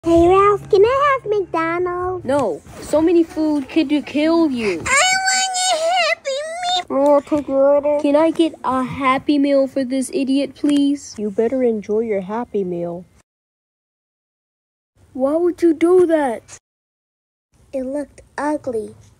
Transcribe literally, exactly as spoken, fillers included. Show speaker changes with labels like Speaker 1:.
Speaker 1: Hey Ralph, can I have McDonald's?
Speaker 2: No, so many food could kill you.
Speaker 1: I want a Happy Meal. May I take your order?
Speaker 2: Can I get a Happy Meal for this idiot, please? You better enjoy your Happy Meal. Why would you do that?
Speaker 1: It looked ugly.